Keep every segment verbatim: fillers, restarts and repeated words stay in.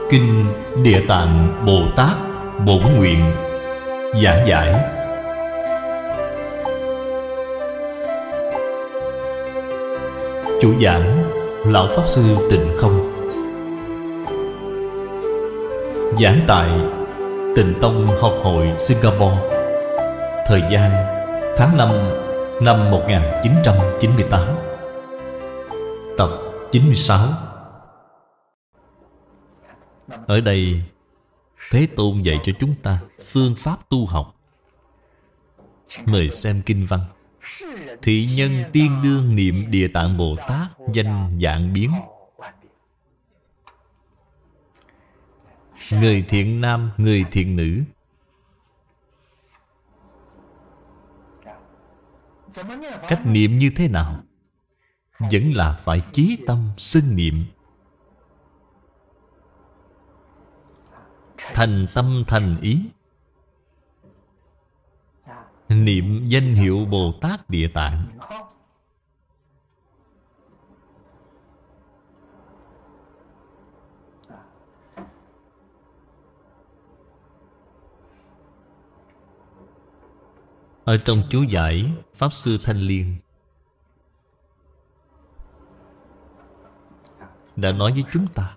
Kinh Địa Tạng Bồ Tát Bổn Nguyện giảng giải. Chủ giảng Lão Pháp Sư Tịnh Không. Giảng tại Tịnh Tông Học hội Singapore. Thời gian tháng năm năm một nghìn chín trăm chín mươi tám. Tập chín mươi sáu. Ở đây Thế Tôn dạy cho chúng ta phương pháp tu học. Mời xem kinh văn. Thị nhân tiên đương niệm Địa Tạng Bồ Tát danh vạn biến. Người thiện nam, người thiện nữ. Cách niệm như thế nào? Vẫn là phải chí tâm xưng niệm, thành tâm thành ý. Niệm danh hiệu Bồ Tát Địa Tạng. Ở trong chú giải Pháp Sư Thanh Liên đã nói với chúng ta.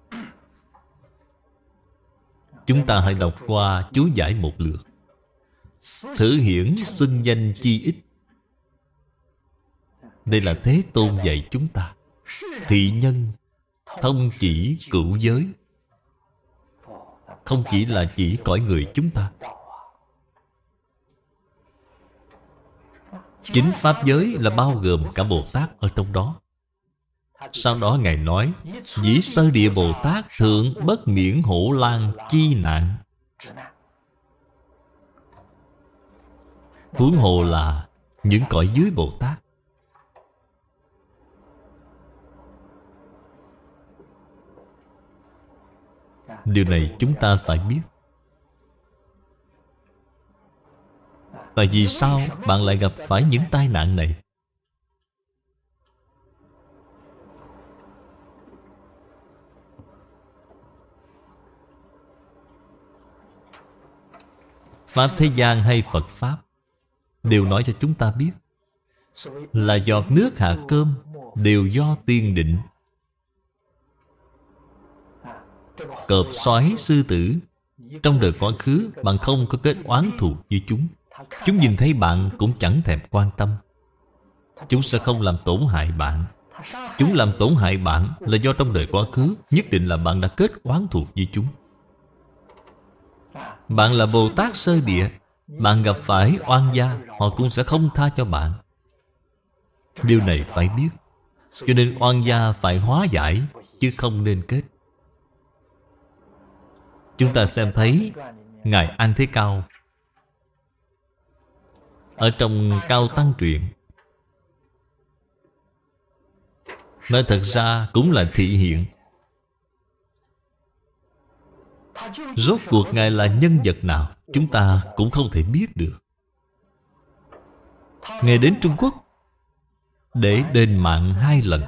Chúng ta hãy đọc qua chú giải một lượt. Thử hiển xưng danh chi ích. Đây là Thế Tôn dạy chúng ta. Thị nhân thông chỉ cửu giới. Không chỉ là chỉ cõi người chúng ta. Chính Pháp giới là bao gồm cả Bồ Tát ở trong đó. Sau đó Ngài nói: Dĩ sơ địa Bồ Tát thượng bất miễn hổ lang chi nạn. Huống hồ là những cõi dưới Bồ Tát. Điều này chúng ta phải biết. Tại vì sao bạn lại gặp phải những tai nạn này? Pháp thế gian hay Phật Pháp đều nói cho chúng ta biết là giọt nước hạ cơm đều do tiên định. Cọp soái sư tử, trong đời quá khứ bạn không có kết oán thù với chúng. Chúng nhìn thấy bạn cũng chẳng thèm quan tâm. Chúng sẽ không làm tổn hại bạn. Chúng làm tổn hại bạn là do trong đời quá khứ nhất định là bạn đã kết oán thù với chúng. Bạn là Bồ Tát sơ địa, bạn gặp phải oan gia, họ cũng sẽ không tha cho bạn. Điều này phải biết. Cho nên oan gia phải hóa giải, chứ không nên kết. Chúng ta xem thấy Ngài An Thế Cao ở trong Cao Tăng Truyện, nói thật ra cũng là thị hiện. Rốt cuộc Ngài là nhân vật nào chúng ta cũng không thể biết được. Ngài đến Trung Quốc để đền mạng hai lần.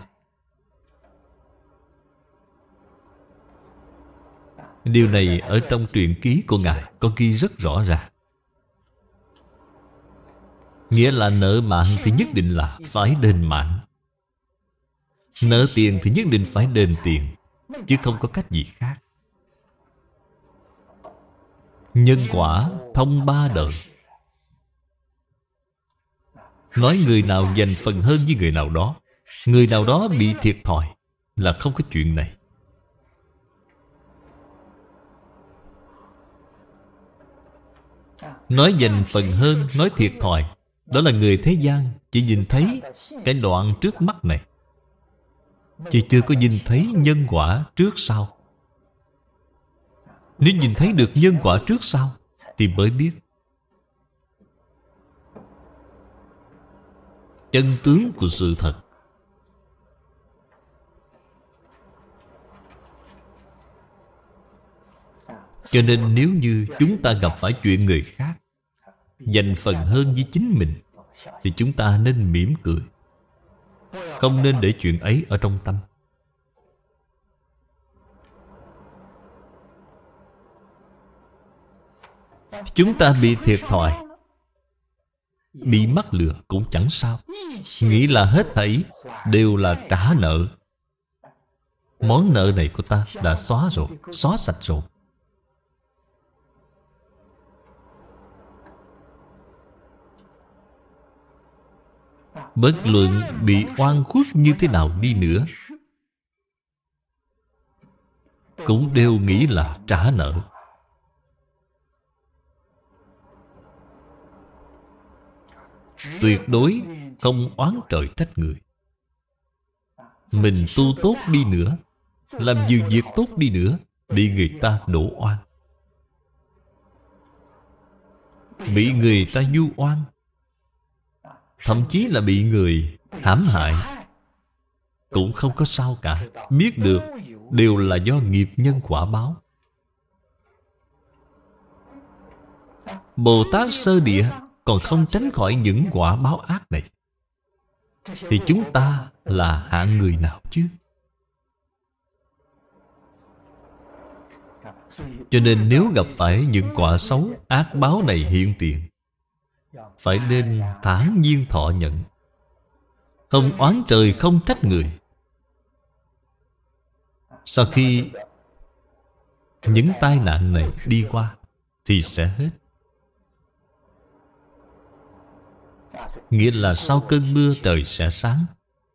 Điều này ở trong truyện ký của Ngài có ghi rất rõ ràng. Nghĩa là nợ mạng thì nhất định là phải đền mạng. Nợ tiền thì nhất định phải đền tiền, chứ không có cách gì khác. Nhân quả thông ba đời. Nói người nào dành phần hơn với người nào đó, người nào đó bị thiệt thòi, là không có chuyện này. Nói dành phần hơn, nói thiệt thòi, đó là người thế gian chỉ nhìn thấy cái đoạn trước mắt này, chỉ chưa có nhìn thấy nhân quả trước sau. Nếu nhìn thấy được nhân quả trước sau thì mới biết chân tướng của sự thật. Cho nên nếu như chúng ta gặp phải chuyện người khác dành phần hơn với chính mình, thì chúng ta nên mỉm cười, không nên để chuyện ấy ở trong tâm. Chúng ta bị thiệt thòi, bị mắc lừa cũng chẳng sao. Nghĩ là hết thảy đều là trả nợ. Món nợ này của ta đã xóa rồi, xóa sạch rồi. Bất luận bị oan khuất như thế nào đi nữa, cũng đều nghĩ là trả nợ. Tuyệt đối không oán trời trách người. Mình tu tốt đi nữa, làm nhiều việc tốt đi nữa, bị người ta đổ oan, bị người ta vu oan, thậm chí là bị người hãm hại, cũng không có sao cả. Biết được đều là do nghiệp nhân quả báo. Bồ Tát sơ địa còn không tránh khỏi những quả báo ác này, thì chúng ta là hạng người nào chứ? Cho nên nếu gặp phải những quả xấu ác báo này hiện tiền, phải nên thản nhiên thọ nhận, không oán trời không trách người. Sau khi những tai nạn này đi qua thì sẽ hết. Nghĩa là sau cơn mưa trời sẽ sáng.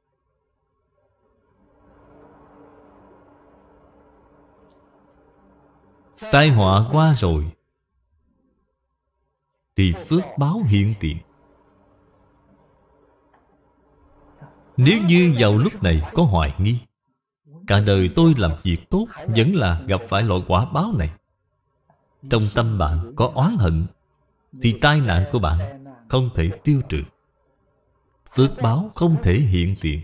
Tai họa qua rồi thì phước báo hiện tiền. Nếu như vào lúc này có hoài nghi, cả đời tôi làm việc tốt vẫn là gặp phải loại quả báo này, trong tâm bạn có oán hận, thì tai nạn của bạn không thể tiêu trừ, phước báo không thể hiện tiền.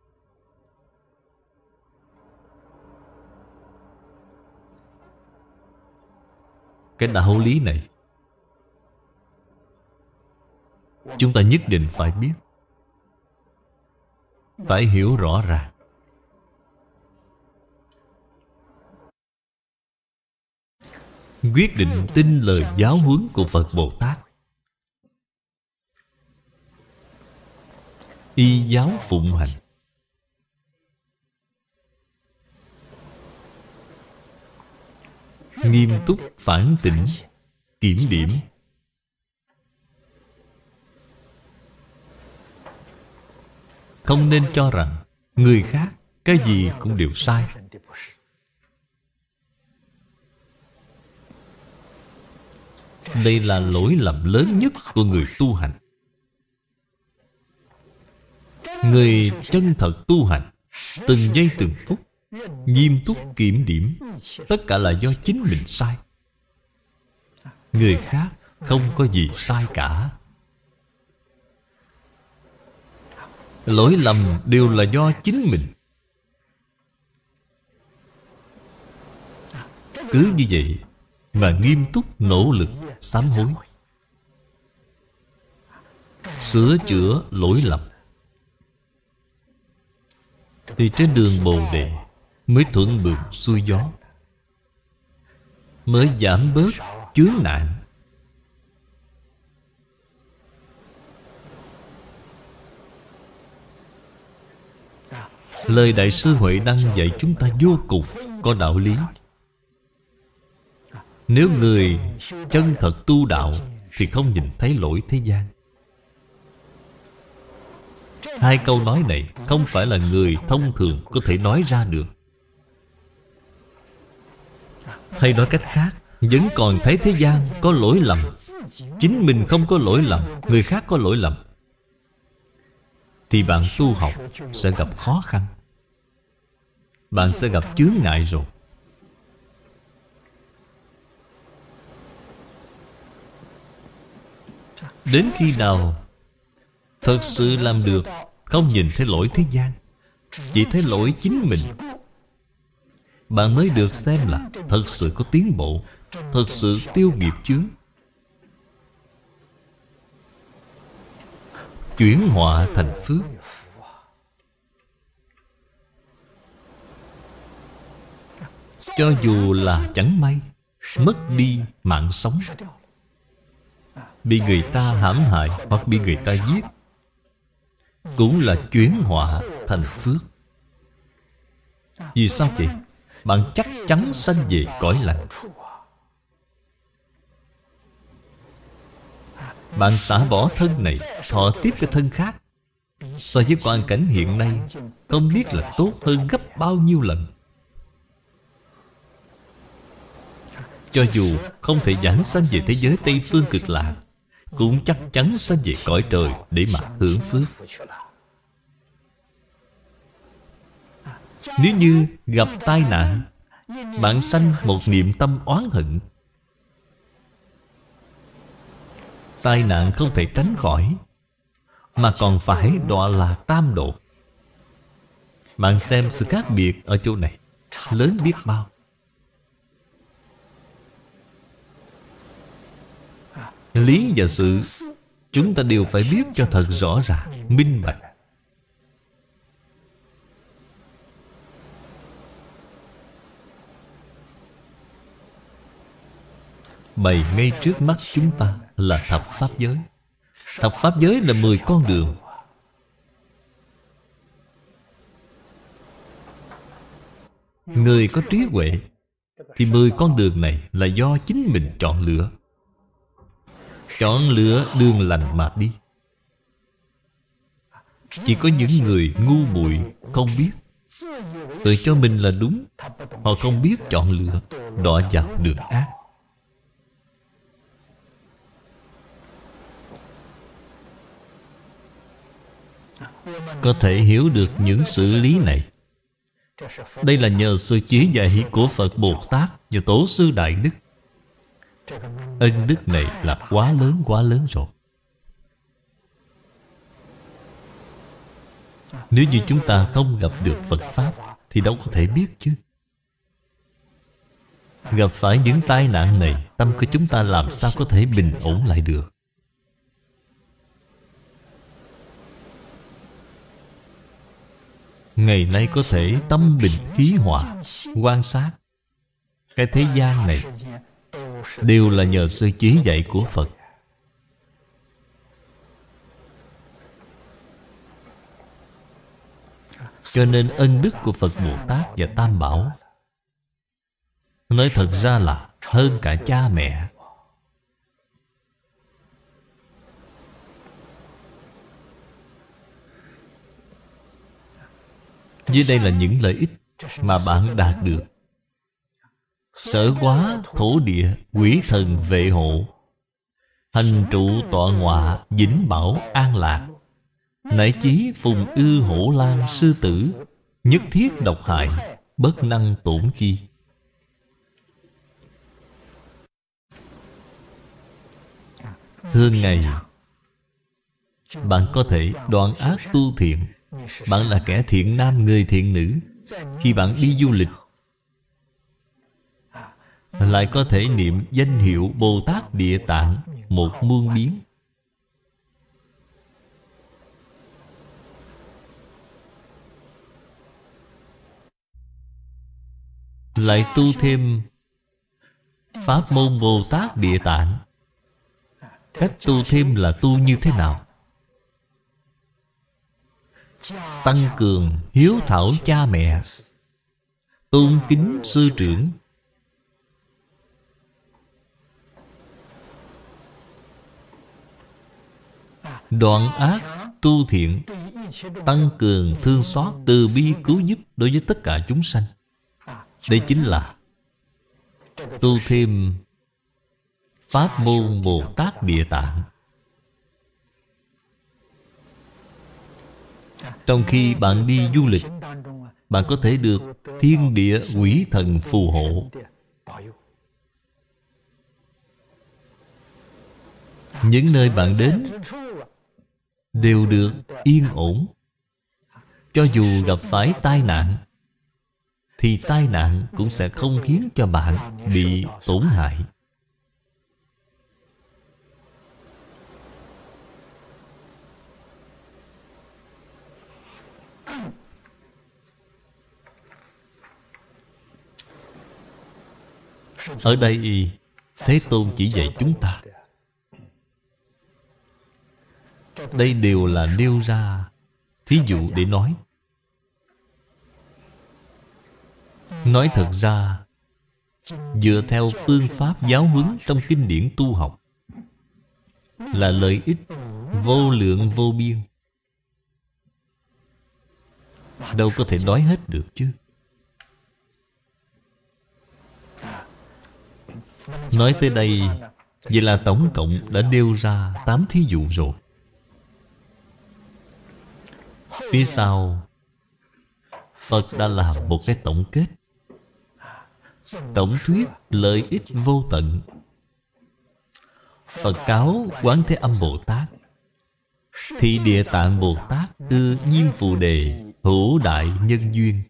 Cái đạo lý này chúng ta nhất định phải biết, phải hiểu rõ ràng. Quyết định tin lời giáo huấn của Phật Bồ Tát, y giáo phụng hành. Nghiêm túc phản tỉnh, kiểm điểm. Không nên cho rằng người khác cái gì cũng đều sai. Đây là lỗi lầm lớn nhất của người tu hành. Người chân thật tu hành, từng giây từng phút nghiêm túc kiểm điểm, tất cả là do chính mình sai. Người khác không có gì sai cả. Lỗi lầm đều là do chính mình. Cứ như vậy mà nghiêm túc nỗ lực sám hối, sửa chữa lỗi lầm, thì trên đường Bồ Đề mới thuận buồm xuôi gió, mới giảm bớt chướng nạn. Lời Đại sư Huệ Đăng dạy chúng ta vô cùng có đạo lý. Nếu người chân thật tu đạo thì không nhìn thấy lỗi thế gian. Hai câu nói này không phải là người thông thường có thể nói ra được. Hay nói cách khác, vẫn còn thấy thế gian có lỗi lầm, chính mình không có lỗi lầm, người khác có lỗi lầm, thì bạn tu học sẽ gặp khó khăn, bạn sẽ gặp chướng ngại rồi. Đến khi nào thật sự làm được không nhìn thấy lỗi thế gian, chỉ thấy lỗi chính mình, bạn mới được xem là thật sự có tiến bộ, thật sự tiêu nghiệp chướng, chuyển họa thành phước. Cho dù là chẳng may mất đi mạng sống, bị người ta hãm hại hoặc bị người ta giết, cũng là chuyển họa thành phước. Vì sao vậy? Bạn chắc chắn sanh về cõi lành. Bạn xả bỏ thân này, thọ tiếp cái thân khác, so với hoàn cảnh hiện nay không biết là tốt hơn gấp bao nhiêu lần. Cho dù không thể giảng sanh về thế giới Tây Phương Cực Lạc, cũng chắc chắn sanh về cõi trời để mà hưởng phước. Nếu như gặp tai nạn, bạn sanh một niệm tâm oán hận, tai nạn không thể tránh khỏi, mà còn phải đọa lạc tam độ. Bạn xem sự khác biệt ở chỗ này lớn biết bao. Lý và sự chúng ta đều phải biết cho thật rõ ràng, minh bạch. Bày ngay trước mắt chúng ta là thập pháp giới. Thập pháp giới là mười con đường. Người có trí huệ thì mười con đường này là do chính mình chọn lựa. Chọn lựa đường lành mà đi. Chỉ có những người ngu muội không biết, tự cho mình là đúng, họ không biết chọn lựa, đọa vào đường ác. Có thể hiểu được những sự lý này, đây là nhờ sự chỉ dạy của Phật Bồ Tát và Tổ sư Đại Đức. Ân đức này là quá lớn quá lớn rồi. Nếu như chúng ta không gặp được Phật Pháp thì đâu có thể biết chứ. Gặp phải những tai nạn này, tâm của chúng ta làm sao có thể bình ổn lại được? Ngày nay có thể tâm bình khí hòa, quan sát cái thế gian này đều là nhờ sự chỉ dạy của Phật. Cho nên ân đức của Phật Bồ Tát và Tam Bảo nói thật ra là hơn cả cha mẹ. Dưới đây là những lợi ích mà bạn đạt được. Sở hóa thổ địa, quỷ thần vệ hộ, hành trụ tọa ngọa, vĩnh bảo an lạc, nải chí phùng ư hổ lang sư tử, nhất thiết độc hại, bất năng tổn chi. Thường ngày bạn có thể đoạn ác tu thiện. Bạn là kẻ thiện nam, người thiện nữ. Khi bạn đi du lịch, lại có thể niệm danh hiệu Bồ Tát Địa Tạng một muôn biến. Lại tu thêm pháp môn Bồ Tát Địa Tạng. Cách tu thêm là tu như thế nào? Tăng cường hiếu thảo cha mẹ, tôn kính sư trưởng, đoạn ác tu thiện, tăng cường thương xót từ bi cứu giúp đối với tất cả chúng sanh. Đây chính là tu thêm pháp môn Bồ Tát Địa Tạng. Trong khi bạn đi du lịch, bạn có thể được thiên địa quỷ thần phù hộ. Những nơi bạn đến đều được yên ổn. Cho dù gặp phải tai nạn, thì tai nạn cũng sẽ không khiến cho bạn bị tổn hại. Ở đây Thế Tôn chỉ dạy chúng ta Đây đều là nêu ra thí dụ để nói. Nói thật ra, dựa theo phương pháp giáo huấn trong kinh điển tu học, là lợi ích vô lượng vô biên, đâu có thể nói hết được chứ. Nói tới đây, vậy là tổng cộng đã nêu ra tám thí dụ rồi. Phía sau, Phật đã làm một cái tổng kết, tổng thuyết lợi ích vô tận. Phật cáo Quán Thế Âm Bồ Tát: Thị Địa Tạng Bồ Tát ư Diêm Phù Đề hữu đại nhân duyên.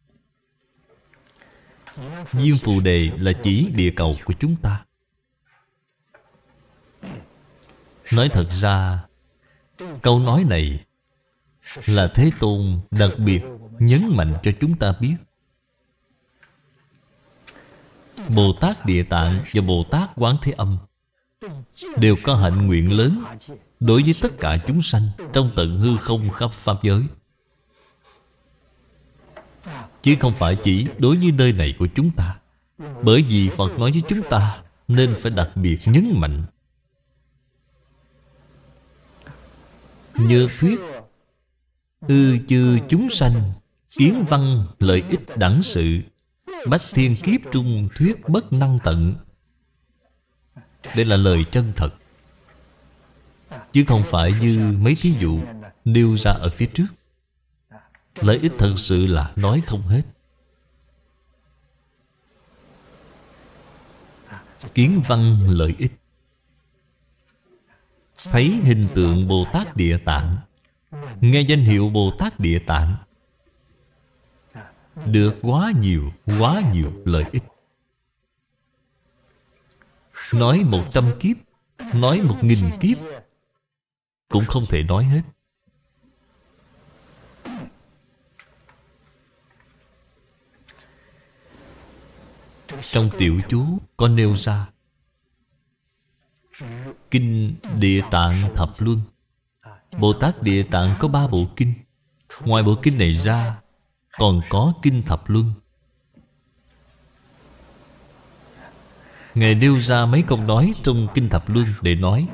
Diêm Phù Đề là chỉ địa cầu của chúng ta. Nói thật ra, câu nói này là Thế Tôn đặc biệt nhấn mạnh cho chúng ta biết. Bồ Tát Địa Tạng và Bồ Tát Quán Thế Âm đều có hạnh nguyện lớn đối với tất cả chúng sanh trong tận hư không khắp pháp giới, chứ không phải chỉ đối với nơi này của chúng ta. Bởi vì Phật nói với chúng ta nên phải đặc biệt nhấn mạnh. Như thuyết ư chư chúng sanh kiến văn lợi ích đẳng sự, bách thiên kiếp trung thuyết bất năng tận. Đây là lời chân thật, chứ không phải như mấy thí dụ nêu ra ở phía trước. Lợi ích thật sự là nói không hết. Kiến văn lợi ích, thấy hình tượng Bồ Tát Địa Tạng, nghe danh hiệu Bồ Tát Địa Tạng, được quá nhiều, quá nhiều lợi ích. Nói một trăm kiếp, nói một nghìn kiếp cũng không thể nói hết. Trong tiểu chú có nêu ra Kinh Địa Tạng Thập Luân. Bồ Tát Địa Tạng có ba bộ kinh. Ngoài bộ kinh này ra, còn có Kinh Thập Luân. Ngài nêu ra mấy câu nói trong Kinh Thập Luân để nói.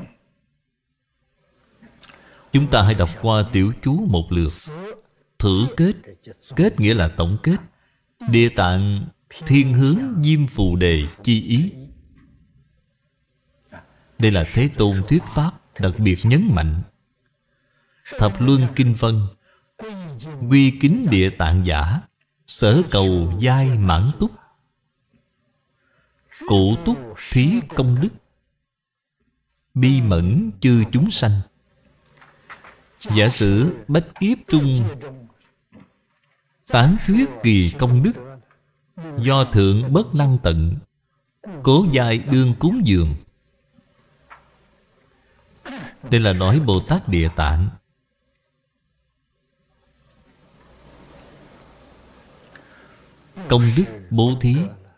Chúng ta hãy đọc qua tiểu chú một lượt. Thử kết, kết nghĩa là tổng kết. Địa Tạng thiên hướng Diêm Phù Đề chi ý. Đây là Thế Tôn thuyết pháp đặc biệt nhấn mạnh. Thập Luân Kinh Vân, quy kính Địa Tạng giả, sở cầu giai mãn túc, cụ túc thí công đức, bi mẫn chư chúng sanh. Giả sử bách kiếp trung tán thuyết kỳ công đức, do thượng bất năng tận, cố giai đương cúng dường. Đây là nói Bồ Tát Địa Tạng. Công đức bố thí,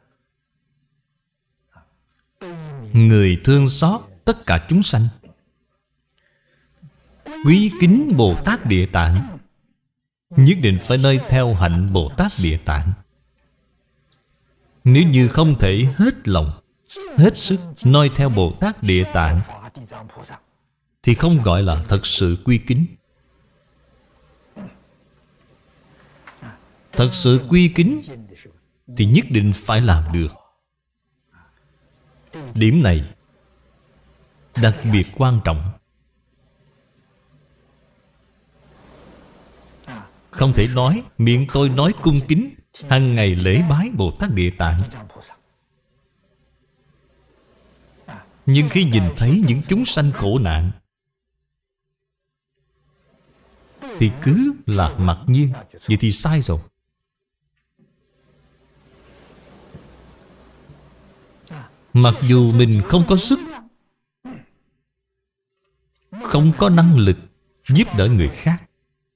người thương xót tất cả chúng sanh. Quý kính Bồ Tát Địa Tạng, nhất định phải nơi theo hạnh Bồ Tát Địa Tạng. Nếu như không thể hết lòng, hết sức noi theo Bồ Tát Địa Tạng, thì không gọi là thật sự quy kính. Thật sự quy kính thì nhất định phải làm được. Điểm này đặc biệt quan trọng. Không thể nói miệng tôi nói cung kính, hàng ngày lễ bái Bồ Tát Địa Tạng, nhưng khi nhìn thấy những chúng sanh khổ nạn thì cứ là mặc nhiên. Vậy thì sai rồi. Mặc dù mình không có sức, không có năng lực giúp đỡ người khác,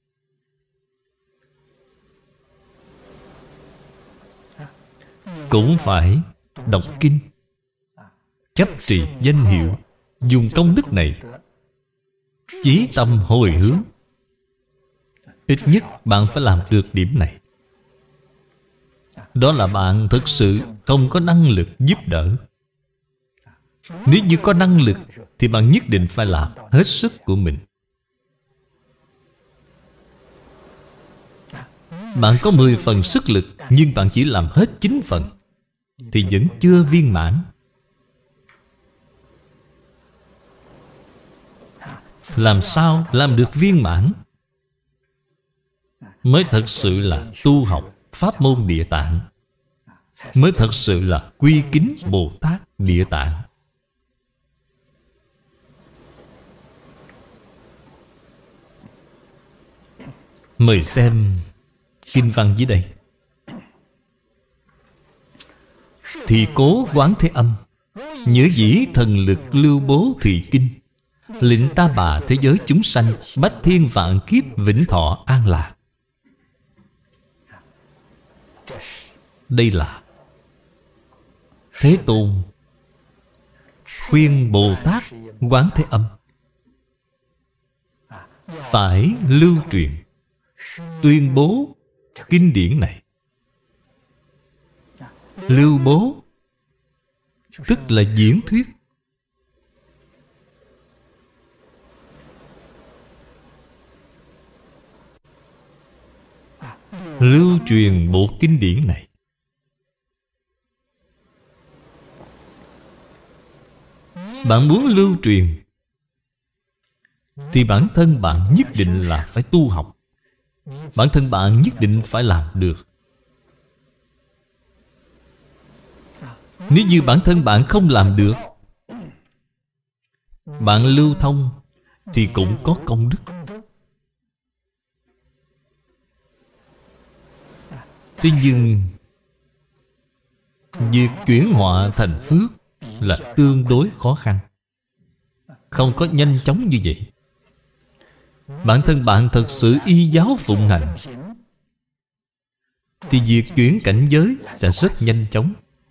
cũng phải đọc kinh, chấp trì danh hiệu, dùng công đức này chí tâm hồi hướng. Ít nhất bạn phải làm được điểm này. Đó là bạn thực sự không có năng lực giúp đỡ. Nếu như có năng lực thì bạn nhất định phải làm hết sức của mình. Bạn có mười phần sức lực, nhưng bạn chỉ làm hết chín phần, thì vẫn chưa viên mãn. Làm sao làm được viên mãn mới thật sự là tu học pháp môn Địa Tạng, mới thật sự là quy kính Bồ Tát Địa Tạng. Mời xem kinh văn dưới đây. Thì cố Quán Thế Âm, nhớ dĩ thần lực lưu bố thị kinh, lĩnh ta bà thế giới chúng sanh, bách thiên vạn kiếp vĩnh thọ an lạc. Đây là Thế Tôn khuyên Bồ Tát Quán Thế Âm phải lưu truyền, tuyên bố kinh điển này. Lưu bố tức là diễn thuyết. Lưu truyền bộ kinh điển này. Bạn muốn lưu truyền thì bản thân bạn nhất định là phải tu học. Bản thân bạn nhất định phải làm được. Nếu như bản thân bạn không làm được, bạn lưu thông thì cũng có công đức. Thế nhưng việc chuyển họa thành phước là tương đối khó khăn, không có nhanh chóng như vậy. Bản thân bạn thật sự y giáo phụng hành thì việc chuyển cảnh giới sẽ rất nhanh chóng.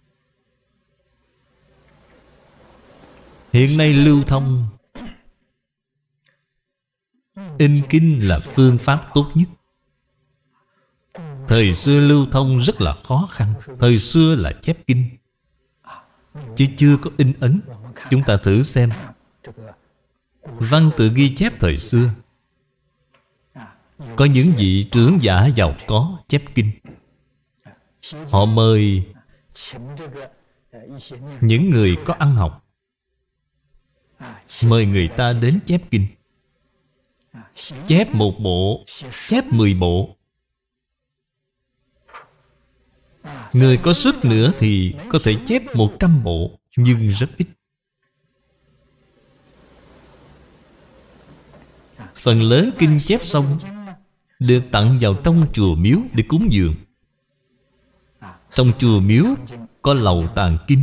Hiện nay lưu thông in kinh là phương pháp tốt nhất. Thời xưa lưu thông rất là khó khăn. Thời xưa là chép kinh, chứ chưa có in ấn. Chúng ta thử xem văn tự ghi chép thời xưa. Có những vị trưởng giả giàu có chép kinh. Họ mời những người có ăn học, mời người ta đến chép kinh. Chép một bộ, chép mười bộ. Người có sức nữa thì có thể chép một trăm bộ, nhưng rất ít. Phần lớn kinh chép xong được tặng vào trong chùa miếu để cúng dường. Trong chùa miếu có lầu tàng kinh,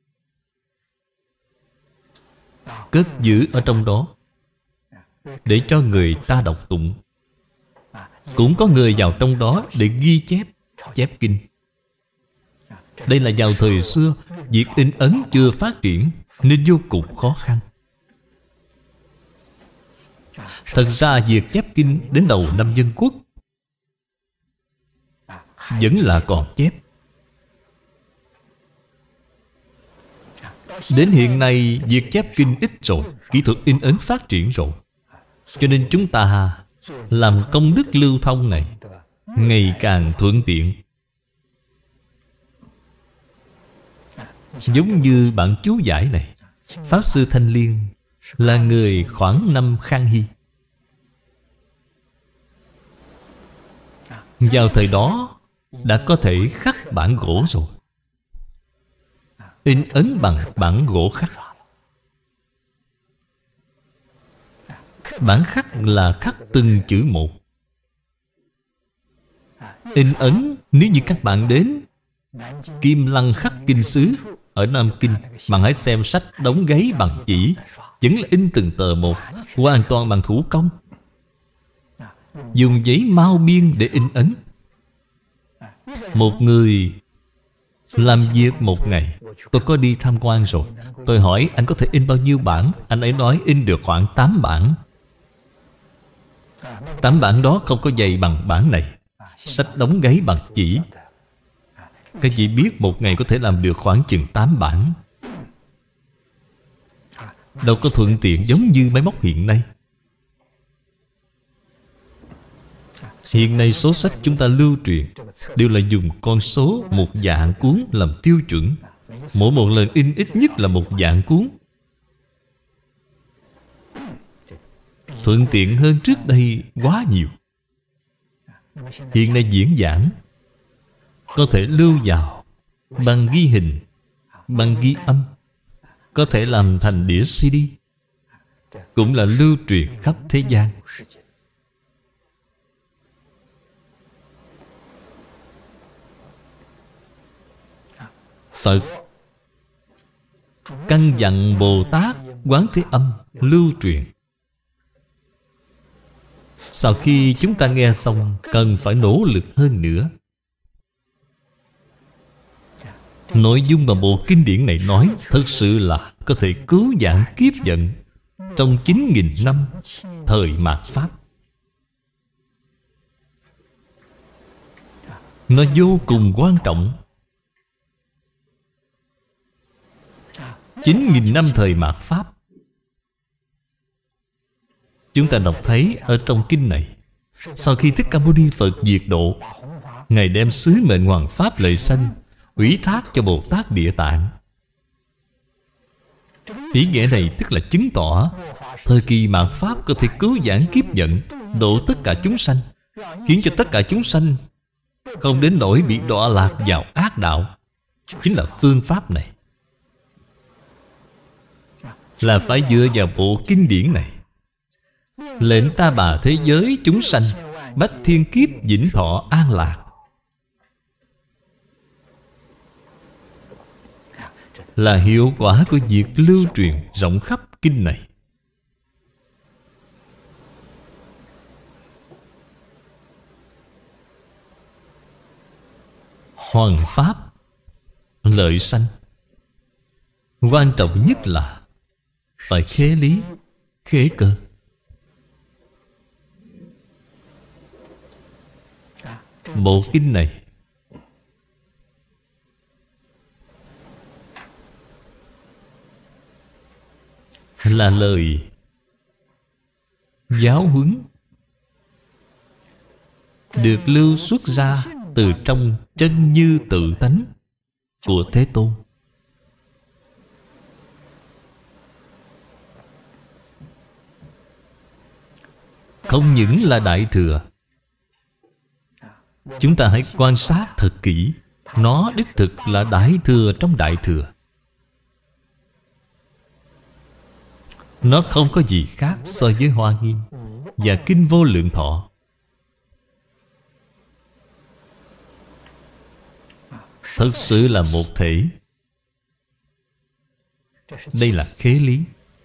cất giữ ở trong đó để cho người ta đọc tụng. Cũng có người vào trong đó để ghi chép, chép kinh. Đây là vào thời xưa, việc in ấn chưa phát triển nên vô cùng khó khăn. Thật ra việc chép kinh đến đầu năm Dân Quốc vẫn là còn chép. Đến hiện nay việc chép kinh ít rồi, kỹ thuật in ấn phát triển rồi, cho nên chúng ta làm công đức lưu thông này ngày càng thuận tiện. Giống như bạn chú giải này, Pháp Sư Thanh Liên là người khoảng năm Khang Hy. Vào thời đó đã có thể khắc bản gỗ rồi, in ấn bằng bản gỗ khắc. Bản khắc là khắc từng chữ một. In ấn, nếu như các bạn đến Kim Lăng khắc kinh xứ ở Nam Kinh, bạn hãy xem sách đóng gáy bằng chỉ, vẫn là in từng tờ một, hoàn toàn bằng thủ công, dùng giấy mao biên để in ấn. Một người làm việc một ngày, tôi có đi tham quan rồi. Tôi hỏi anh có thể in bao nhiêu bản? Anh ấy nói in được khoảng tám bản. Tám bản đó không có dày bằng bản này. Sách đóng gáy bằng chỉ. Các vị biết một ngày có thể làm được khoảng chừng tám bản. Đâu có thuận tiện giống như máy móc hiện nay. Hiện nay số sách chúng ta lưu truyền đều là dùng con số một vạn cuốn làm tiêu chuẩn. Mỗi một lần in ít nhất là một vạn cuốn. Thuận tiện hơn trước đây quá nhiều. Hiện nay diễn giảng có thể lưu vào bằng ghi hình, bằng ghi âm, có thể làm thành đĩa xê đê, cũng là lưu truyền khắp thế gian. Phật căn dặn Bồ Tát Quán Thế Âm lưu truyền. Sau khi chúng ta nghe xong, cần phải nỗ lực hơn nữa. Nội dung mà bộ kinh điển này nói thật sự là có thể cứu vãn kiếp vận trong chín nghìn năm thời mạt Pháp. Nó vô cùng quan trọng. Chín nghìn năm thời mạt Pháp. Chúng ta đọc thấy ở trong kinh này, sau khi Thích Ca Mâu Ni Phật diệt độ, Ngài đem sứ mệnh Hoằng Pháp Lợi Sanh ủy thác cho Bồ Tát Địa Tạng. Ý nghĩa này tức là chứng tỏ thời kỳ mạt Pháp có thể cứu vãn kiếp vận, độ tất cả chúng sanh, khiến cho tất cả chúng sanh không đến nỗi bị đọa lạc vào ác đạo. Chính là phương pháp này. Là phải dựa vào bộ kinh điển này. Lệnh ta bà thế giới chúng sanh bách thiên kiếp vĩnh thọ an lạc. Là hiệu quả của việc lưu truyền rộng khắp kinh này. Hoằng Pháp lợi sanh. Quan trọng nhất là phải khế lý, khế cơ. Bộ kinh này là lời giáo huấn được lưu xuất ra từ trong chân như tự tánh của Thế Tôn. Không những là Đại Thừa. Chúng ta hãy quan sát thật kỹ. Nó đích thực là Đại Thừa trong Đại Thừa. Nó không có gì khác so với Hoa Nghiêm và Kinh Vô Lượng Thọ. Thật sự là một thể. Đây là khế lý.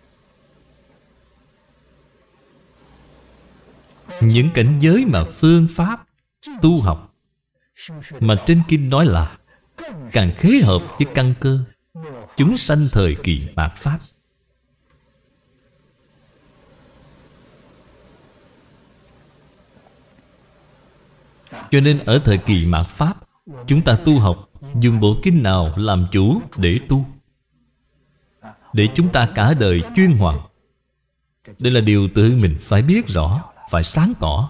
Những cảnh giới mà phương pháp tu học mà trên kinh nói là càng khế hợp với căn cơ chúng sanh thời kỳ mạt Pháp. Cho nên ở thời kỳ mạt Pháp, chúng ta tu học dùng bộ kinh nào làm chủ để tu, để chúng ta cả đời chuyên hoàn. Đây là điều tự mình phải biết rõ, phải sáng tỏ.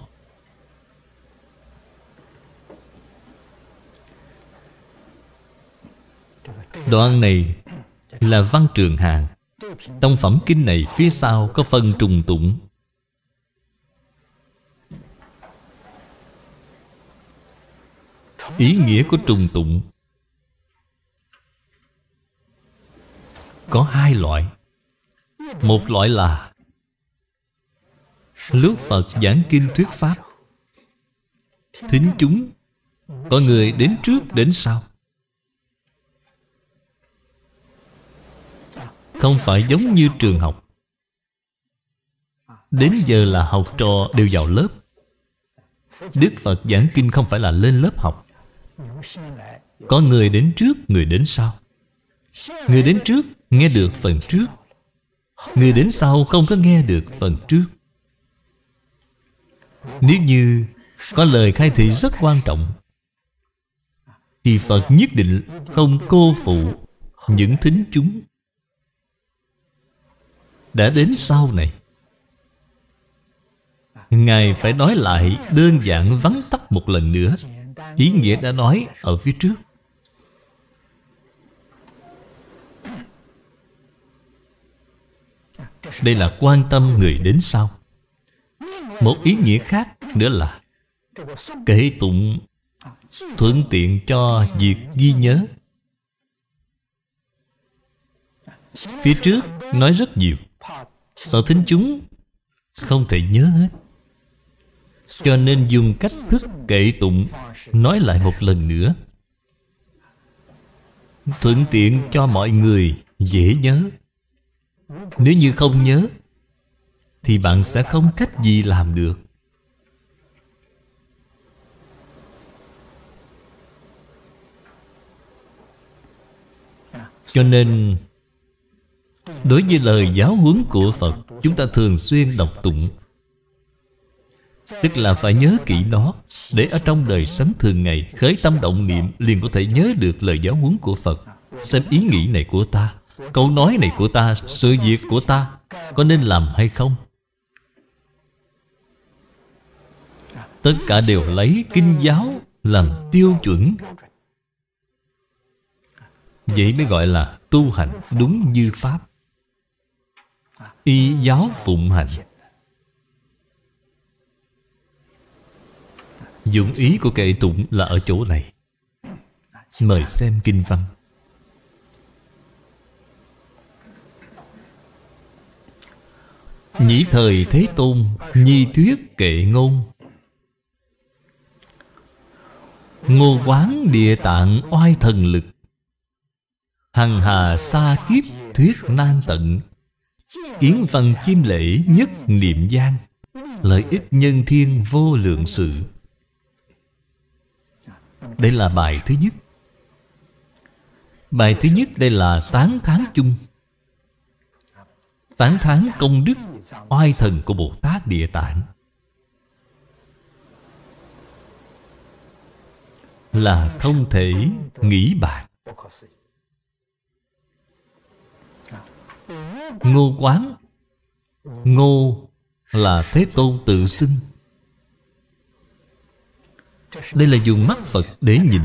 Đoạn này là Văn Trường Hàng. Trong phẩm kinh này phía sau có phần trùng tụng. Ý nghĩa của trùng tụng có hai loại. Một loại là lúc Phật giảng kinh thuyết pháp, thính chúng có người đến trước đến sau, không phải giống như trường học. Đến giờ là học trò đều vào lớp. Đức Phật giảng kinh không phải là lên lớp học. Có người đến trước, người đến sau. Người đến trước nghe được phần trước, người đến sau không có nghe được phần trước. Nếu như có lời khai thị rất quan trọng, thì Phật nhất định không cô phụ những thính chúng đã đến sau này. Ngài phải nói lại đơn giản vắn tắt một lần nữa ý nghĩa đã nói ở phía trước. Đây là quan tâm người đến sau. Một ý nghĩa khác nữa là kể tụng thuận tiện cho việc ghi nhớ. Phía trước nói rất nhiều, sợ thính chúng không thể nhớ hết, cho nên dùng cách thức kệ tụng nói lại một lần nữa, thuận tiện cho mọi người dễ nhớ. Nếu như không nhớ thì bạn sẽ không cách gì làm được. Cho nên đối với lời giáo huấn của Phật, chúng ta thường xuyên đọc tụng, tức là phải nhớ kỹ nó, để ở trong đời sống thường ngày khởi tâm động niệm liền có thể nhớ được lời giáo huấn của Phật. Xem ý nghĩ này của ta, câu nói này của ta, sự việc của ta có nên làm hay không. Tất cả đều lấy kinh giáo làm tiêu chuẩn. Vậy mới gọi là tu hành đúng như Pháp, y giáo phụng hành. Dụng ý của kệ tụng là ở chỗ này. Mời xem kinh văn. Nhĩ thời Thế Tôn nhi thuyết kệ ngôn. Ngô quán địa tạng oai thần lực, hằng hà sa kiếp thuyết nan tận. Kiến văn chiêm lễ nhất niệm gian, lợi ích nhân thiên vô lượng sự. Đây là bài thứ nhất. Bài thứ nhất đây là tán thán chung, tán thán công đức oai thần của Bồ Tát Địa Tạng, là không thể nghĩ bàn. Ngô quán, ngô là Thế Tôn tự xưng. Đây là dùng mắt Phật để nhìn,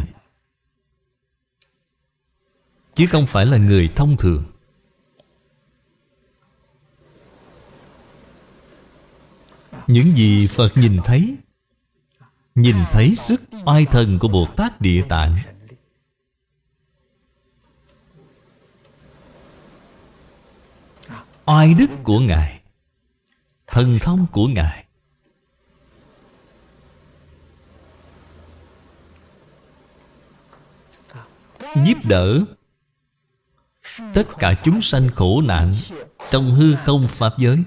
chứ không phải là người thông thường. Những gì Phật nhìn thấy, nhìn thấy sức oai thần của Bồ Tát Địa Tạng, oai đức của Ngài, thần thông của Ngài, giúp đỡ tất cả chúng sanh khổ nạn trong hư không pháp giới.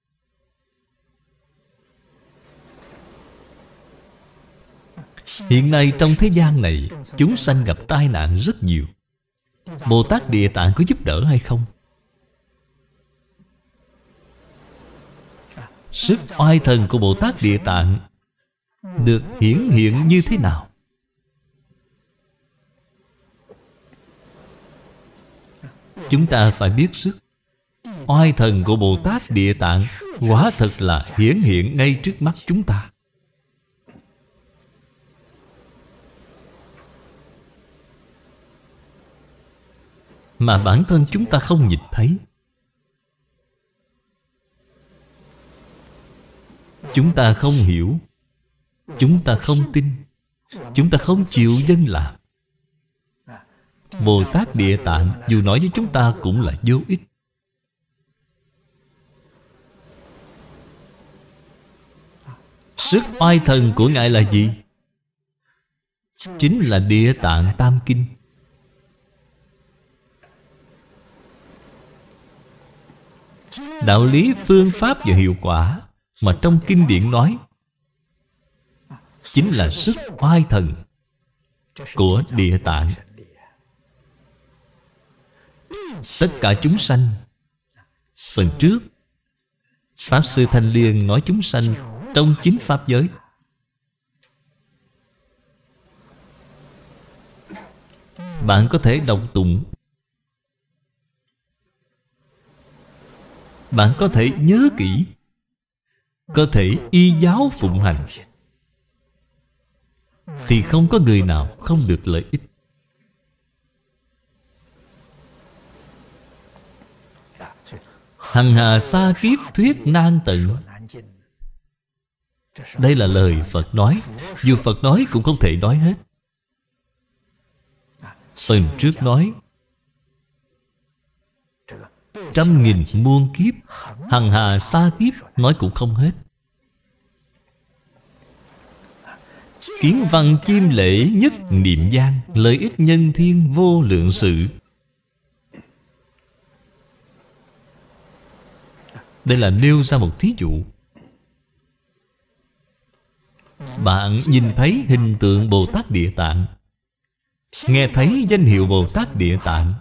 Hiện nay trong thế gian này, chúng sanh gặp tai nạn rất nhiều. Bồ Tát Địa Tạng có giúp đỡ hay không? Sức oai thần của Bồ Tát Địa Tạng được hiển hiện như thế nào? Chúng ta phải biết sức oai thần của Bồ Tát Địa Tạng quả thật là hiển hiện ngay trước mắt chúng ta. Mà bản thân chúng ta không nhìn thấy. Chúng ta không hiểu, chúng ta không tin, chúng ta không chịu dâng làm. Bồ Tát Địa Tạng dù nói với chúng ta cũng là vô ích. Sức oai thần của Ngài là gì? Chính là Địa Tạng Tam Kinh. Đạo lý, phương pháp và hiệu quả mà trong kinh điển nói chính là sức oai thần của Địa Tạng. Tất cả chúng sanh, phần trước Pháp Sư Thanh Liên nói chúng sanh trong chính pháp giới. Bạn có thể đọc tụng, bạn có thể nhớ kỹ, có thể y giáo phụng hành, thì không có người nào không được lợi ích. Hằng hà sa kiếp thuyết nan tận. Đây là lời Phật nói. Dù Phật nói cũng không thể nói hết. Phần trước nói trăm nghìn muôn kiếp, hằng hà sa kiếp, nói cũng không hết. Kiến văn chim lễ nhất niệm gian, lợi ích nhân thiên vô lượng sự. Đây là nêu ra một thí dụ. Bạn nhìn thấy hình tượng Bồ Tát Địa Tạng, nghe thấy danh hiệu Bồ Tát Địa Tạng,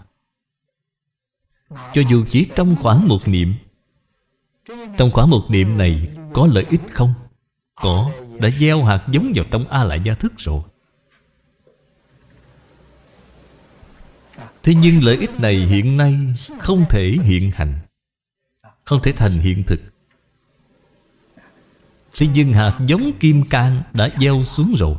cho dù chỉ trong khoảng một niệm, trong khoảng một niệm này có lợi ích không? Có, đã gieo hạt giống vào trong A Lại Gia thức rồi. Thế nhưng lợi ích này hiện nay không thể hiện hành, không thể thành hiện thực. Thế nhưng hạt giống kim cang đã gieo xuống rồi.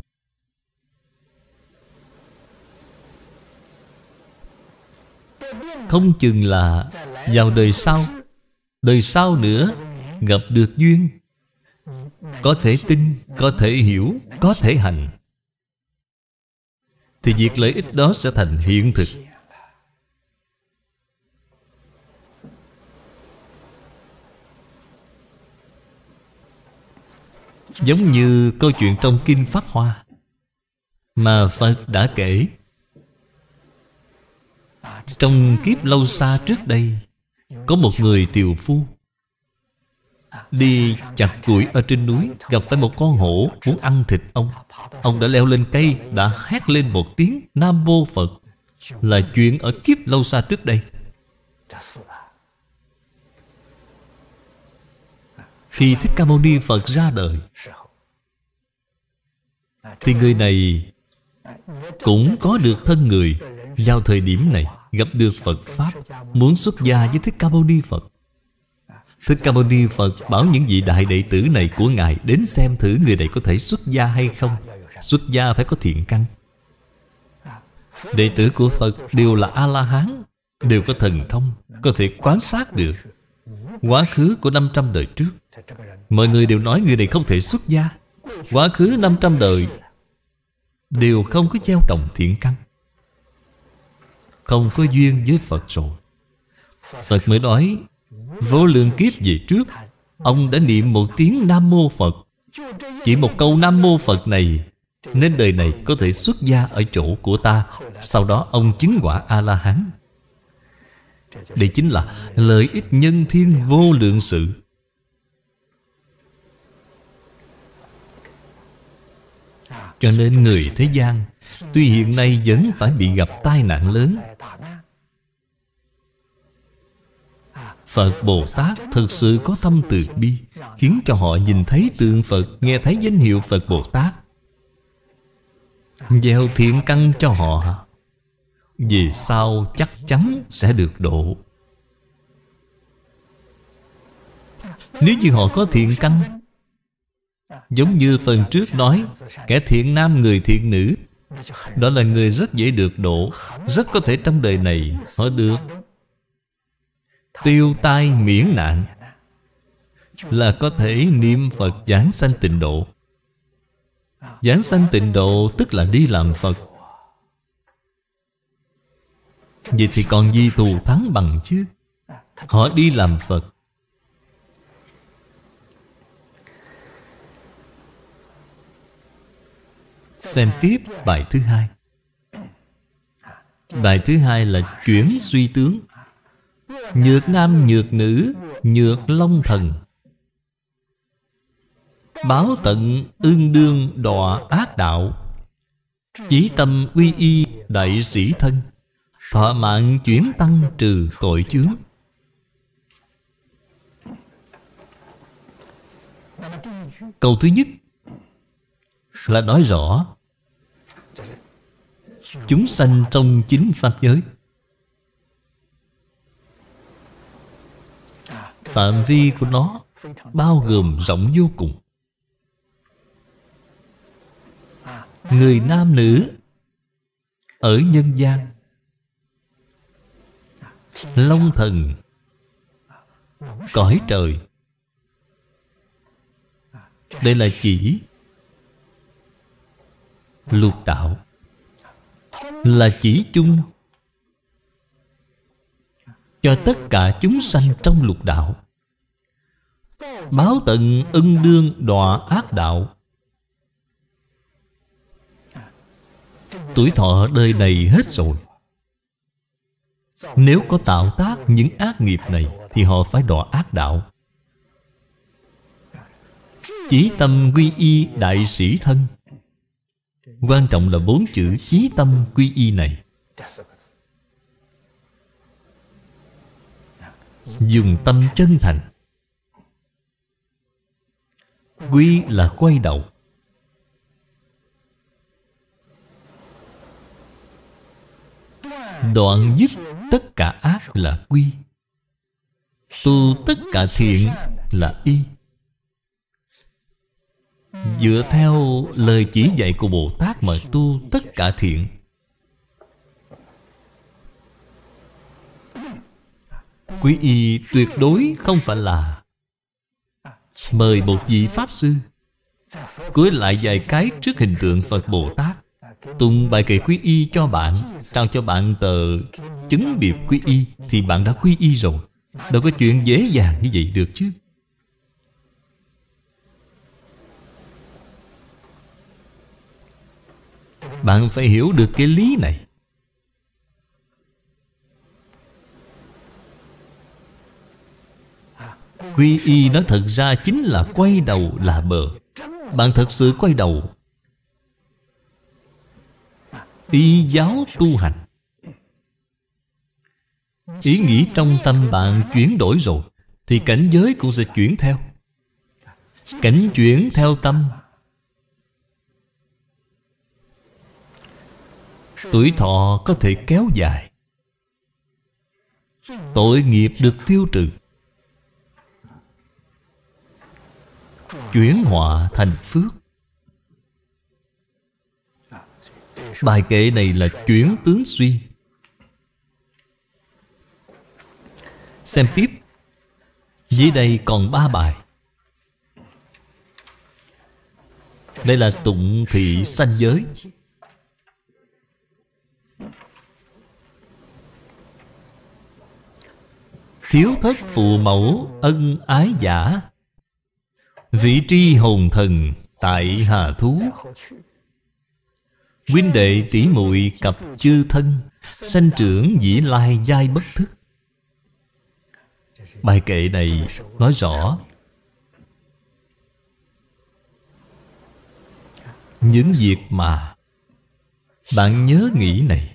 Không chừng là vào đời sau, đời sau nữa gặp được duyên, có thể tin, có thể hiểu, có thể hành, thì việc lợi ích đó sẽ thành hiện thực. Giống như câu chuyện trong Kinh Pháp Hoa mà Phật đã kể. Trong kiếp lâu xa trước đây, có một người tiều phu đi chặt củi ở trên núi, gặp phải một con hổ muốn ăn thịt ông. Ông đã leo lên cây, đã hét lên một tiếng Nam Mô Phật. Là chuyện ở kiếp lâu xa trước đây. Khi Thích Ca Mâu Ni Phật ra đời, thì người này cũng có được thân người. Vào thời điểm này gặp được Phật Pháp, muốn xuất gia với Thích Ca Mâu Ni Phật. Thích Ca Mâu Ni Phật bảo những vị đại đệ tử này của Ngài đến xem thử người này có thể xuất gia hay không. Xuất gia phải có thiện căn. Đệ tử của Phật đều là A-la-hán, đều có thần thông, có thể quan sát được quá khứ của năm trăm đời trước. Mọi người đều nói người này không thể xuất gia. Quá khứ năm trăm đời đều không có gieo trồng thiện căn, không có duyên với Phật rồi. Phật mới nói vô lượng kiếp về trước, ông đã niệm một tiếng Nam Mô Phật. Chỉ một câu Nam Mô Phật này, nên đời này có thể xuất gia ở chỗ của ta. Sau đó ông chứng quả A-la-hán. Đây chính là lợi ích nhân thiên vô lượng sự. Cho nên người thế gian tuy hiện nay vẫn phải bị gặp tai nạn lớn, Phật Bồ Tát thực sự có tâm từ bi, khiến cho họ nhìn thấy tượng Phật, nghe thấy danh hiệu Phật Bồ Tát, gieo thiện căn cho họ, về sau chắc chắn sẽ được độ. Nếu như họ có thiện căn, giống như phần trước nói, kẻ thiện nam người thiện nữ, đó là người rất dễ được độ. Rất có thể trong đời này họ được tiêu tai miễn nạn, là có thể niệm Phật giảng sanh tịnh độ. Giảng sanh tịnh độ tức là đi làm Phật. Vậy thì còn gì thù thắng bằng chứ? Họ đi làm Phật. Xem tiếp bài thứ hai. Bài thứ hai là chuyển suy tướng. Nhược nam nhược nữ, nhược long thần, báo tận ương đương đọa ác đạo, chí tâm uy y đại sĩ thân, thọ mạng chuyển tăng trừ tội chướng. Câu thứ nhất là nói rõ chúng sanh trong chính pháp giới. Phạm vi của nó bao gồm rộng vô cùng. Người nam nữ ở nhân gian, long thần, cõi trời. Đây là chỉ lục đạo, là chỉ chung cho tất cả chúng sanh trong lục đạo. Báo tận ân đương đọa ác đạo. Tuổi thọ đời này hết rồi. Nếu có tạo tác những ác nghiệp này thì họ phải đọa ác đạo. Chí tâm quy y đại sĩ thân. Quan trọng là bốn chữ chí tâm quy y này. Dùng tâm chân thành. Quy là quay đầu. Đoạn dứt tất cả ác là quy. Tu tất cả thiện là y. Dựa theo lời chỉ dạy của Bồ Tát mà tu tất cả thiện. Quy y tuyệt đối không phải là mời một vị Pháp Sư cưới lại vài cái trước hình tượng Phật Bồ Tát, tụng bài kệ quy y cho bạn, trao cho bạn tờ chứng điệp quy y, thì bạn đã quy y rồi. Đâu có chuyện dễ dàng như vậy được chứ. Bạn phải hiểu được cái lý này. Quy y nó thật ra chính là quay đầu là bờ. Bạn thật sự quay đầu, y giáo tu hành. Ý nghĩ trong tâm bạn chuyển đổi rồi thì cảnh giới cũng sẽ chuyển theo. Cảnh chuyển theo tâm, tuổi thọ có thể kéo dài, tội nghiệp được tiêu trừ, chuyển họa thành phước. Bài kệ này là chuyển tướng suy. Xem tiếp. Dưới đây còn ba bài. Đây là tụng thị sanh giới. Thiếu thất phụ mẫu ân ái giả, vị tri hồn thần tại hà thú. Huynh đệ tỷ muội cặp chư thân, sanh trưởng dĩ lai giai bất thức. Bài kệ này nói rõ những việc mà bạn nhớ nghĩ này.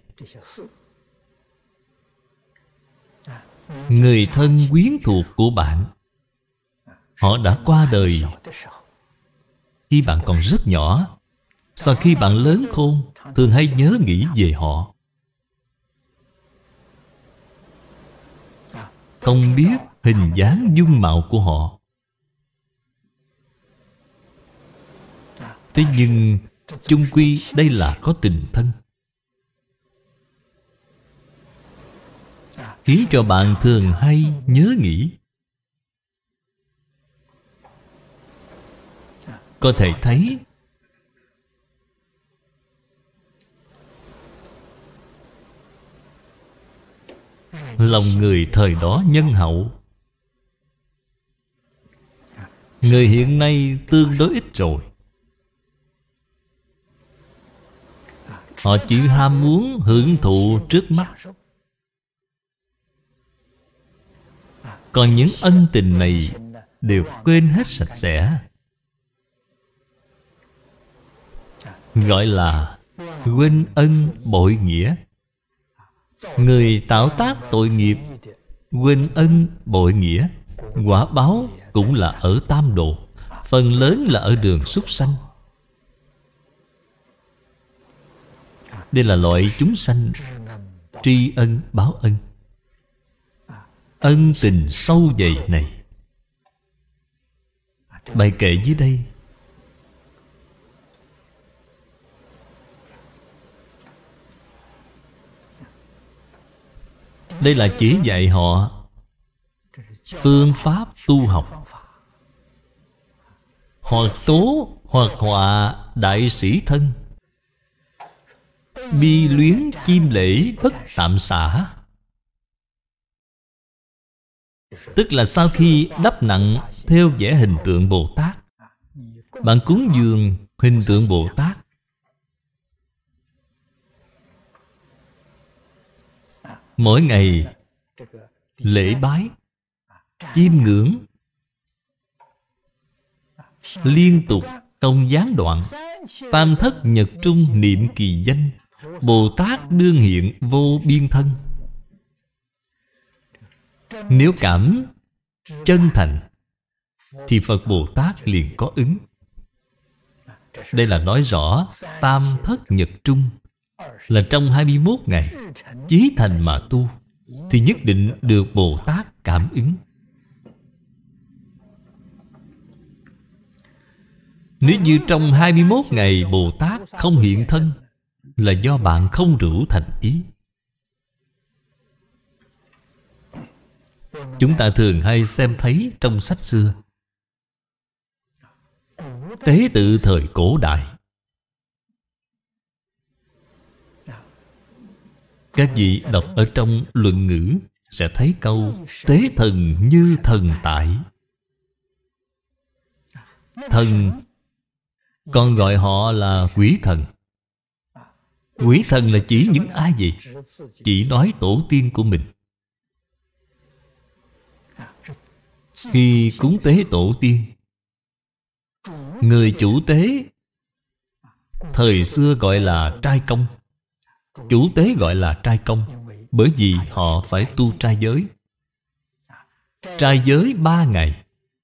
Người thân quyến thuộc của bạn, họ đã qua đời khi bạn còn rất nhỏ. Sau khi bạn lớn khôn, thường hay nhớ nghĩ về họ. Không biết hình dáng dung mạo của họ. Thế nhưng chung quy đây là có tình thân, khiến cho bạn thường hay nhớ nghĩ. Có thể thấy lòng người thời đó nhân hậu. Người hiện nay tương đối ít rồi. Họ chỉ ham muốn hưởng thụ trước mắt. Còn những ân tình này đều quên hết sạch sẽ. Gọi là quên ân bội nghĩa. Người tạo tác tội nghiệp, quên ân bội nghĩa, quả báo cũng là ở tam độ. phần lớn là ở đường súc sanh. Đây là loại chúng sanh tri ân báo ân, ân tình sâu dày này. Bài kệ dưới đây đây là chỉ dạy họ phương pháp tu học. Hoặc tố hoặc họa đại sĩ thân, bi luyến chim lễ bất tạm xả. Tức là sau khi đắp nặng theo vẽ hình tượng Bồ Tát, bạn cúng dường hình tượng Bồ Tát, mỗi ngày lễ bái, chiêm ngưỡng, liên tục công gián đoạn, tam thất nhật trung niệm kỳ danh, Bồ Tát đương hiện vô biên thân. Nếu cảm chân thành thì Phật Bồ Tát liền có ứng. Đây là nói rõ tam thất nhật trung là trong hai mươi mốt ngày chí thành mà tu thì nhất định được Bồ Tát cảm ứng. Nếu như trong hai mươi mốt ngày Bồ Tát không hiện thân, là do bạn không đủ thành ý. Chúng ta thường hay xem thấy trong sách xưa, tế tự thời cổ đại, các vị đọc ở trong Luận Ngữ sẽ thấy câu tế thần như thần tại. Thần còn gọi họ là quỷ thần. Quỷ thần là chỉ những ai gì? Chỉ nói tổ tiên của mình. Khi cúng tế tổ tiên, người chủ tế thời xưa gọi là trai công. Chủ tế gọi là trai công, bởi vì họ phải tu trai giới. Trai giới ba ngày.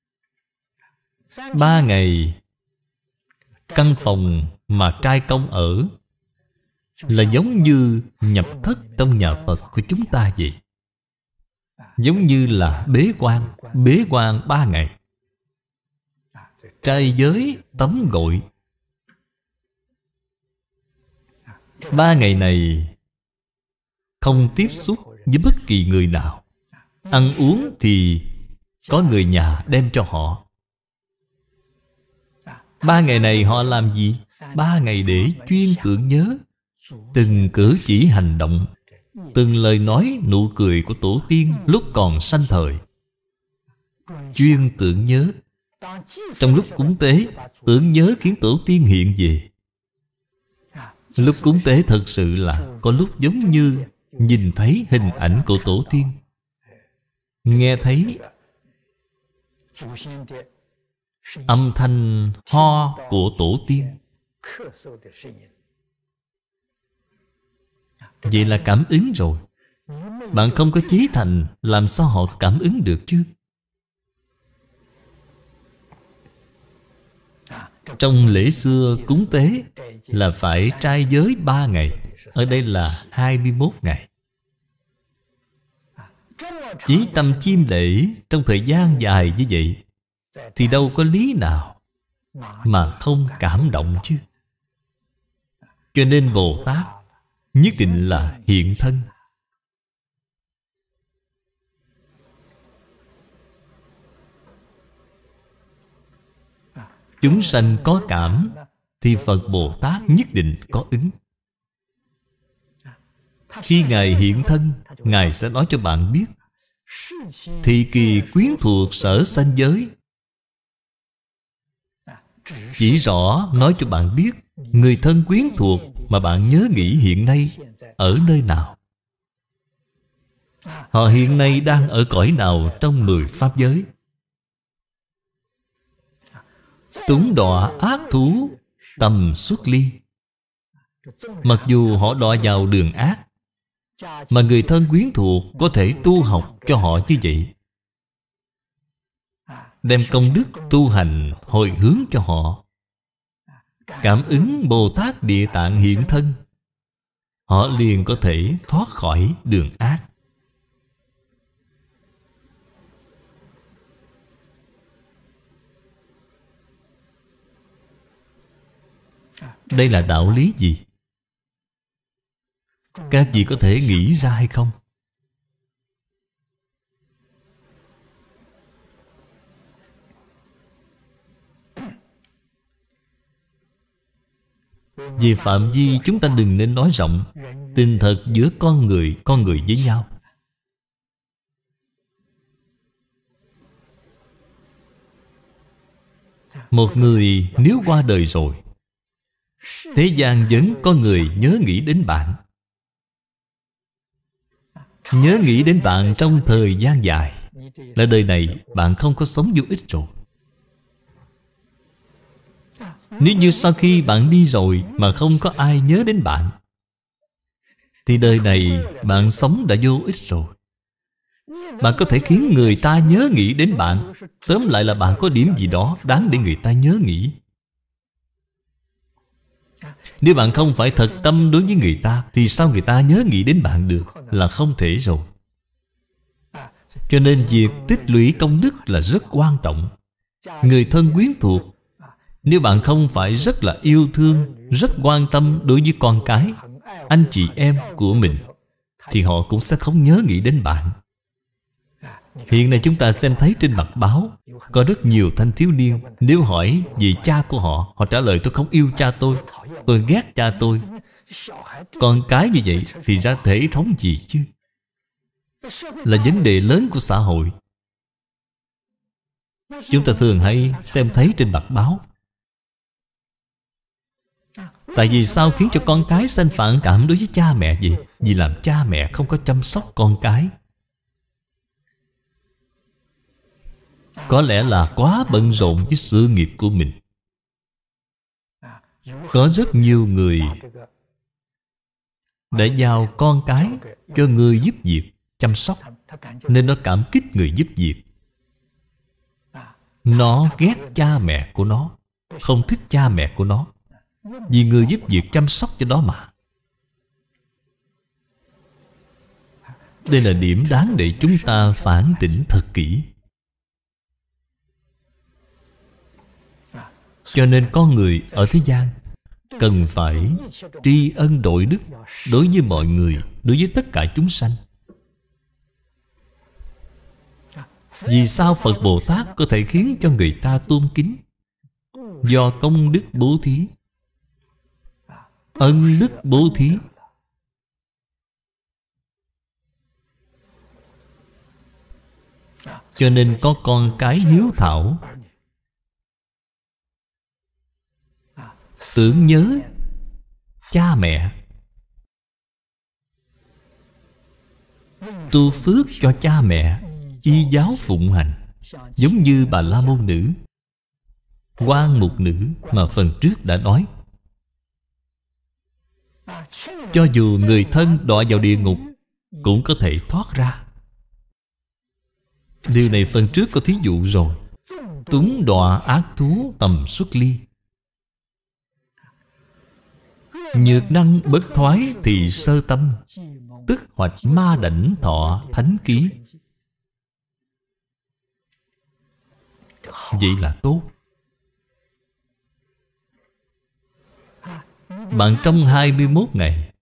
Ba ngày căn phòng mà trai công ở là giống như nhập thất trong nhà Phật của chúng ta vậy. Giống như là bế quan. Bế quan ba ngày. Trai giới tắm gội. Ba ngày này không tiếp xúc với bất kỳ người nào. Ăn uống thì có người nhà đem cho họ. Ba ngày này họ làm gì? Ba ngày để chuyên tưởng nhớ từng cử chỉ hành động, từng lời nói nụ cười của tổ tiên lúc còn sanh thời. Chuyên tưởng nhớ. Trong lúc cúng tế, tưởng nhớ khiến tổ tiên hiện về. Lúc cúng tế thật sự là có lúc giống như nhìn thấy hình ảnh của tổ tiên, nghe thấy âm thanh ho của tổ tiên. Vậy là cảm ứng rồi. Bạn không có chí thành, làm sao họ cảm ứng được chứ? Trong lễ xưa cúng tế là phải trai giới ba ngày. Ở đây là hai mươi mốt ngày. Chí tâm chiêm lễ trong thời gian dài như vậy thì đâu có lý nào mà không cảm động chứ. Cho nên Bồ Tát nhất định là hiện thân. Chúng sanh có cảm thì Phật Bồ Tát nhất định có ứng. Khi Ngài hiện thân, Ngài sẽ nói cho bạn biết thị kỳ quyến thuộc sở sanh giới. Chỉ rõ nói cho bạn biết người thân quyến thuộc mà bạn nhớ nghĩ hiện nay ở nơi nào. Họ hiện nay đang ở cõi nào trong mười pháp giới. Túng đọa ác thú tầm xuất ly. Mặc dù họ đọa vào đường ác, mà người thân quyến thuộc có thể tu học cho họ như vậy. đem công đức tu hành hồi hướng cho họ. Cảm ứng Bồ Tát Địa Tạng hiện thân, họ liền có thể thoát khỏi đường ác. Đây là đạo lý gì? Các vị có thể nghĩ ra hay không? Về phạm vi chúng ta đừng nên nói rộng. Tình thật giữa con người, con người với nhau. Một người nếu qua đời rồi, thế gian vẫn có người nhớ nghĩ đến bạn. Nhớ nghĩ đến bạn trong thời gian dài, là đời này bạn không có sống vô ích rồi. Nếu như sau khi bạn đi rồi mà không có ai nhớ đến bạn, thì đời này bạn sống đã vô ích rồi. Bạn có thể khiến người ta nhớ nghĩ đến bạn. Tóm lại là bạn có điểm gì đó đáng để người ta nhớ nghĩ. Nếu bạn không phải thật tâm đối với người ta, thì sao người ta nhớ nghĩ đến bạn được? Là không thể rồi. Cho nên việc tích lũy công đức là rất quan trọng. Người thân quyến thuộc, nếu bạn không phải rất là yêu thương, rất quan tâm đối với con cái, anh chị em của mình, thì họ cũng sẽ không nhớ nghĩ đến bạn. Hiện nay chúng ta xem thấy trên mặt báo, có rất nhiều thanh thiếu niên, nếu hỏi về cha của họ, họ trả lời tôi không yêu cha tôi, tôi ghét cha tôi. Con cái như vậy thì ra thể thống gì chứ? Là vấn đề lớn của xã hội. Chúng ta thường hay xem thấy trên mặt báo. Tại vì sao khiến cho con cái sanh phản cảm đối với cha mẹ vậy? Vì làm cha mẹ không có chăm sóc con cái. Có lẽ là quá bận rộn với sự nghiệp của mình. Có rất nhiều người đã giao con cái cho người giúp việc chăm sóc, nên nó cảm kích người giúp việc. Nó ghét cha mẹ của nó, không thích cha mẹ của nó, vì người giúp việc chăm sóc cho nó mà. Đây là điểm đáng để chúng ta phản tỉnh thật kỹ. Cho nên con người ở thế gian cần phải tri ân đội đức đối với mọi người, đối với tất cả chúng sanh. Vì sao Phật Bồ Tát có thể khiến cho người ta tôn kính? Do công đức bố thí, ân đức bố thí. Cho nên có con cái hiếu thảo, tưởng nhớ cha mẹ, tu phước cho cha mẹ, y giáo phụng hành. Giống như Bà La Môn Nữ, Quan Mục Nữ mà phần trước đã nói. Cho dù người thân đọa vào địa ngục cũng có thể thoát ra. Điều này phần trước có thí dụ rồi. Túng đọa ác thú tầm xuất ly, nhược năng bất thoái thì sơ tâm, tức hoạch ma đảnh thọ thánh ký. Vậy là tốt. Bạn trong hai mươi mốt ngày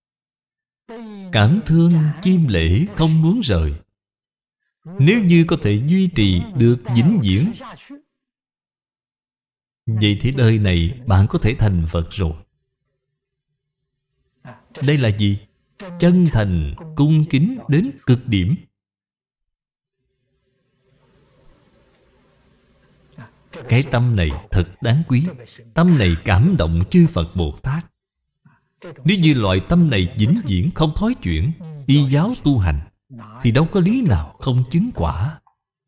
cảm thương chim lễ không muốn rời. Nếu như có thể duy trì được vĩnh viễn, vậy thì đời này bạn có thể thành Phật rồi. Đây là gì? Chân thành cung kính đến cực điểm. Cái tâm này thật đáng quý. Tâm này cảm động chư Phật Bồ Tát. Nếu như loại tâm này vĩnh viễn không thói chuyển, y giáo tu hành, thì đâu có lý nào không chứng quả.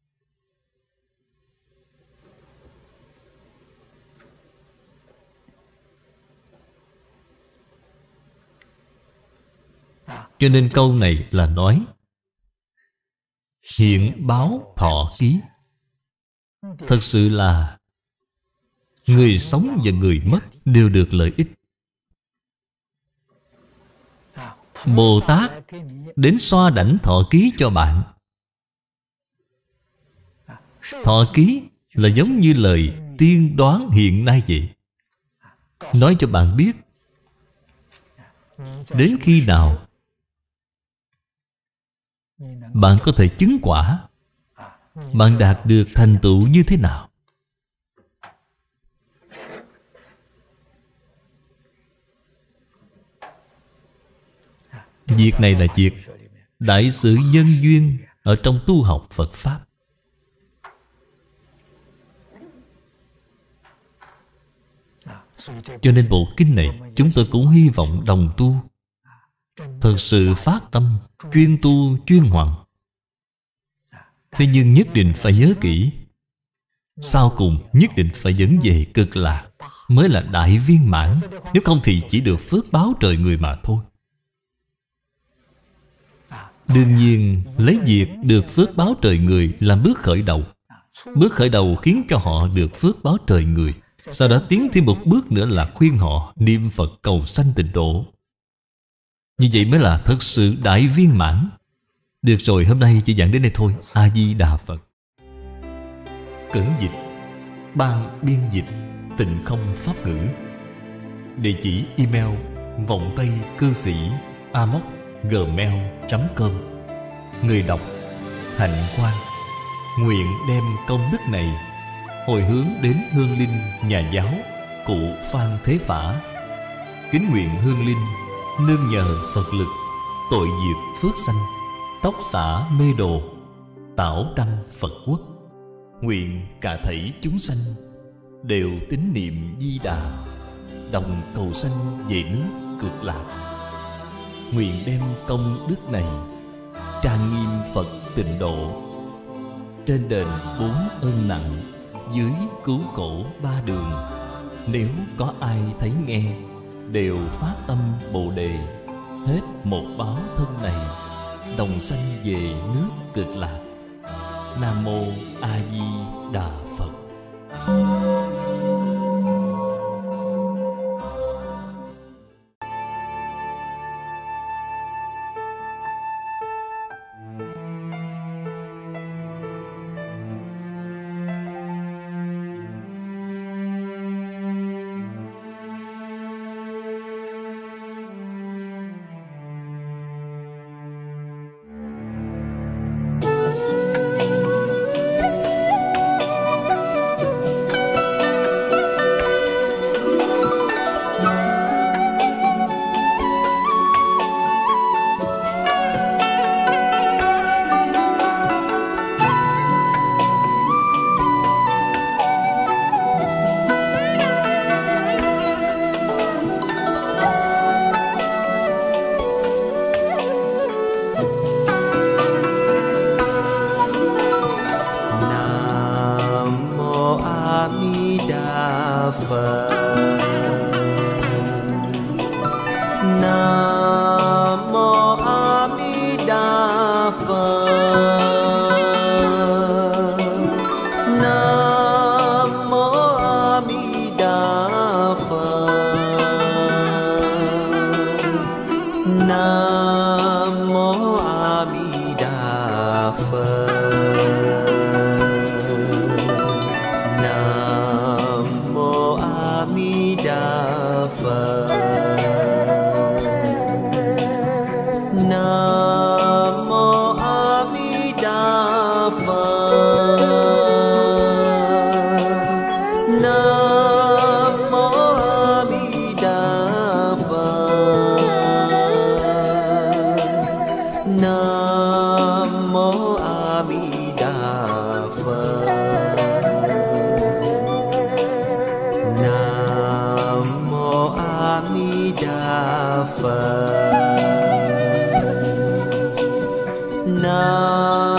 Cho nên câu này là nói hiện báo thọ ký. Thật sự là người sống và người mất đều được lợi ích. Bồ Tát đến xoa đảnh thọ ký cho bạn. Thọ ký là giống như lời tiên đoán hiện nay vậy. Nói cho bạn biết đến khi nào bạn có thể chứng quả, bạn đạt được thành tựu như thế nào. Việc này là việc đại sự nhân duyên ở trong tu học Phật Pháp. Cho nên bộ kinh này chúng tôi cũng hy vọng đồng tu thật sự phát tâm, chuyên tu, chuyên hoằng. Thế nhưng nhất định phải nhớ kỹ, sau cùng nhất định phải dẫn về cực lạc mới là đại viên mãn. Nếu không thì chỉ được phước báo trời người mà thôi. Đương nhiên lấy việc được phước báo trời người làm bước khởi đầu. Bước khởi đầu khiến cho họ được phước báo trời người. Sau đó tiến thêm một bước nữa là khuyên họ niệm Phật cầu sanh tịnh độ. Như vậy mới là thật sự đại viên mãn. Được rồi, hôm nay chỉ giảng đến đây thôi. A-di-đà Phật. Cẩn dịch ban biên dịch Tịnh Không Pháp Ngữ. Địa chỉ email vọng tây cư sĩ a m o c gmail chấm com. Người đọc Hạnh Quang. Nguyện đem công đức này hồi hướng đến hương linh nhà giáo cụ Phan Thế Phả. Kính nguyện hương linh nương nhờ Phật lực, tội diệt phước sanh, tóc xả mê đồ, tảo đăng Phật quốc. Nguyện cả thảy chúng sanh đều tín niệm Di Đà, đồng cầu sanh về nước Cực Lạc. Nguyện đem công đức này trang nghiêm Phật tịnh độ, trên đền bốn ơn nặng, dưới cứu khổ ba đường. Nếu có ai thấy nghe đều phát tâm Bồ Đề, hết một báo thân này đồng sanh về nước Cực Lạc. Nam Mô A Di Đà Phật. Phật. Nam